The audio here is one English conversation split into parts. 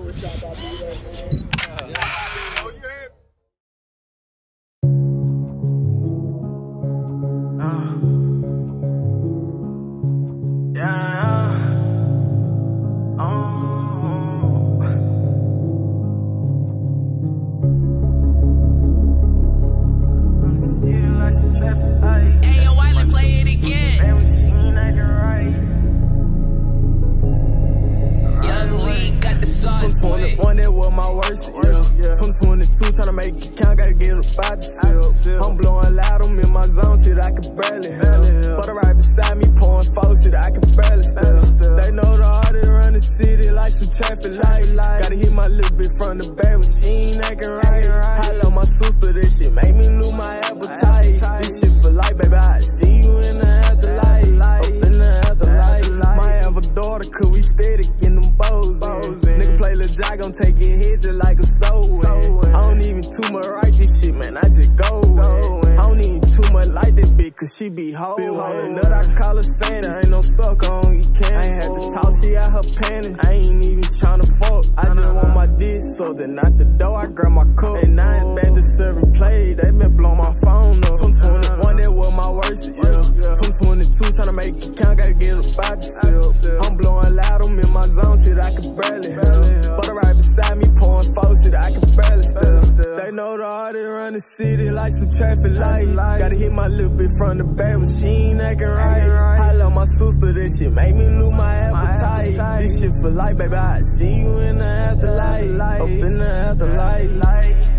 One that was my worst, yeah. 2022, tryna make it count, gotta get a spot to still. I'm blowing loud, I'm in my zone, shit, I can barely help. Butter right beside me, pouring four, shit, I can barely still. They know the artist run the city like some traffic light. Gotta hit my little bit from the back, but she ain't acting right. I love my sister, this shit make me lose my appetite. This shit for life, baby, I see you in the afterlife. Up in the afterlife. Might have a daughter, cause we steady getting them bows. Nigga play Lil Jai, gon' take your head just like a soul. I don't even too much write this shit, man, I just go. I don't even too much like this bitch, cause she be hoeing. Nut, I call her saying I ain't no sucker, I don't eat candy. I ain't had to talk, she out her panties. I ain't even tryna fuck, I just want my dick, so then out the door I grab my cup. And now it's back to serving play, they been blowing my phone up. 2021, that was my worst, yeah. 2022, tryna make it count, gotta get a spot still. I'm blowing loud, I'm in my zone, shit, I can barely help. Butter right beside me, pouring four, shit, I can barely still. They know the artist run the city like some traffic light. Gotta hit my little bit from the back, but she ain't acting right. I love my sister, this shit make me lose my appetite. This shit for life, baby, I see you in the afterlife. Up in the afterlife.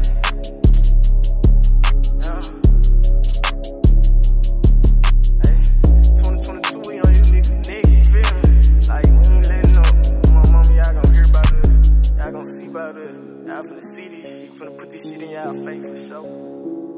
Y'all finna see this shit, finna put this shit in y'all face for sure.